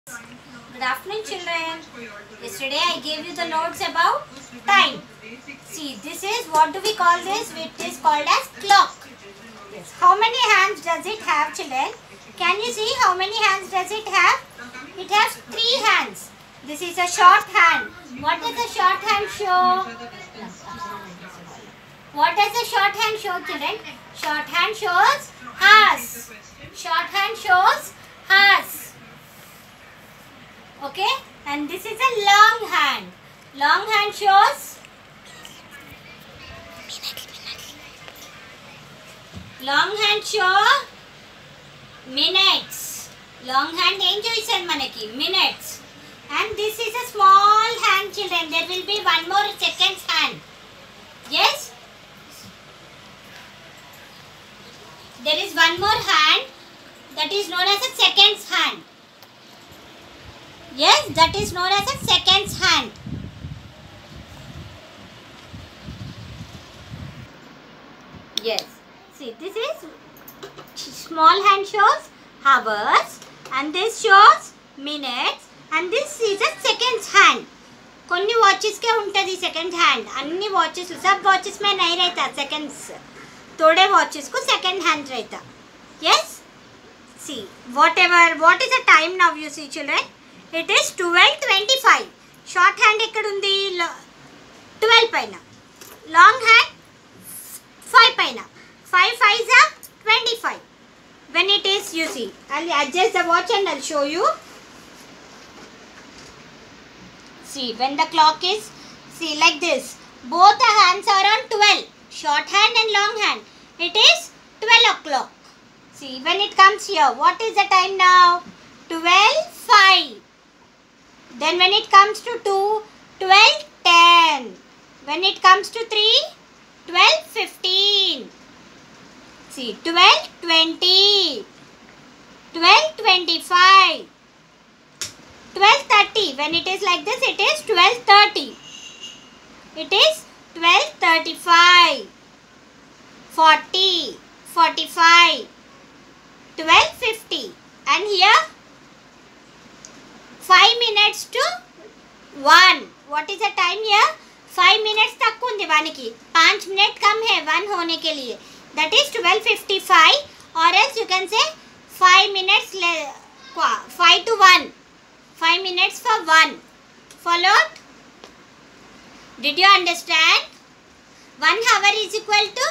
Good afternoon, children. Yesterday I gave you the notes about time. See, this is, what do we call this? It is called as clock. Yes. How many hands does it have, children? Can you see how many hands does it have? It has 3 hands. This is a short hand. What does a short hand show? What does a short hand show, children? Short hand shows has. Short hand shows has. Okay, and this is a long hand. Long hand shows minutes. Long hand em choisan manaki minutes. And this is a small hand, children. There will be one more seconds hand. Yes, there is one more hand that is known as a seconds hand. Yes, that is known as a seconds hand. Yes, see, this is small hand shows hours and this shows minutes and this is a seconds hand. కొన్ని watches के उन्टदी second hand. अन्नी watches सब watches में नहीं रहता seconds. थोड़े watches को second hand रहता. Yes, see, what is the time now, you see, children? It is 12:25. Short hand ekkada undi 12 paina. Long hand 5 paina. 5 5s are 25. When it is, you see, I'll adjust the watch and I'll show you. See, when the clock is, see, like this, both the hands are on 12. Short hand and long hand. It is 12 o'clock. See, when it comes here, what is the time now? 12:05. Then when it comes to 2, 12:10. When it comes to 3, 12:15. See, 12:20. 12:25. 12:30. When it is like this, it is 12:30. It is 12:35. 40. 45. 12:50. And here 5 minutes to 1. What is the time here? 5 minutes तक उन्दी वानी की 5 minute कम है 1 होने के लिए. That is 12:55 or else you can say 5 minutes 5 to 1. 5 minutes for 1. Followed? Did you understand? 1 hour is equal to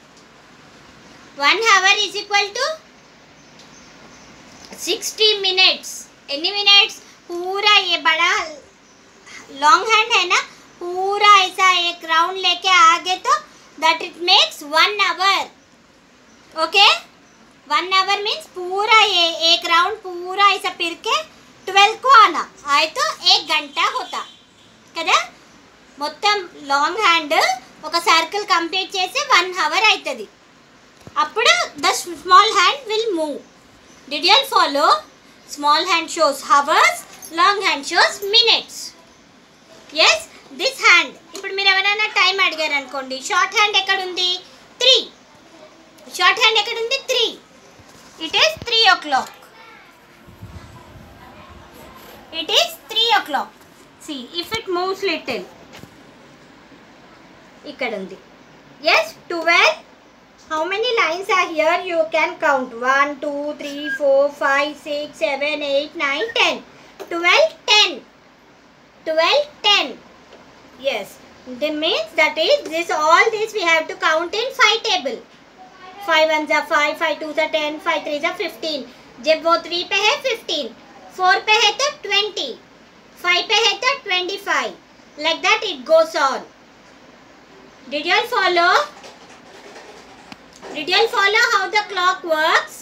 60 minutes. Any minutes? पूरा ये बड़ा लॉन्ग हैंड है ना, पूरा ऐसा एक राउंड लेके आगे तो that it makes 1 hour. Okay? 1 hour means पूरा ये एक राउंड पूरा ऐसा फिर के 12 को आना आए तो 1 घंटा होता కదా. మొత్తం లాంగ్ హ్యాండ్ ఒక సర్కిల్ కంప్లీట్ చేసి 1 hour అవుతుంది. అప్పుడు the small hand will move. Did you all follow? Small hand shows hours, long hand shows minutes. Yes, this hand. ఇప్పుడు మీరు ఎవరైనా టైం అడిగారు అనుకోండి, షార్ట్ హ్యాండ్ ఎక్కడ ఉంది? 3. షార్ట్ హ్యాండ్ ఎక్కడ ఉంది? 3. It is 3 o'clock. It is 3 o'clock. See, if it moves little. ఇక్కడ ఉంది. Yes, 12. How many lines are here? You can count. 1, 2, 3, 4, 5, 6, 7, 8, 9, 10. 12, 10. 12, 10. Yes. That means that is this. All this we have to count in 5 table. 5 ones are 5, 5 twos are 10, 5 threes are 15. जब वो 3 पे है 15, 4 पे है तो 20, 5 पे है तो 25. Like that it goes on. Did you all follow? Did you all follow how the clock works?